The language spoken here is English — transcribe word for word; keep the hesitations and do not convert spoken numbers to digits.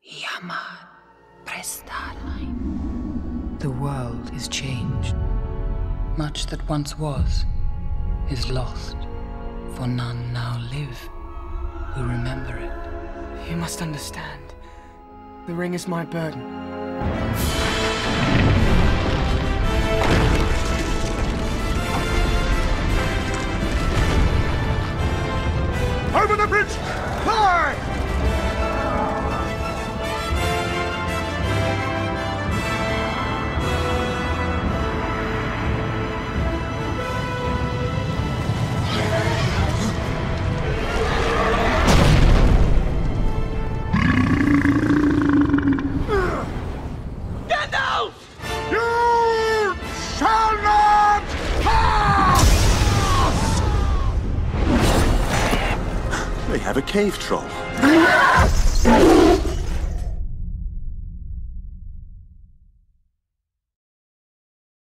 Jammer Prestarein. The world is changed. Much that once was is lost, for none now live who remember it. You must understand. The ring is my burden. Over the bridge! Fly! Gandalf! You shall not pass! They have a cave troll.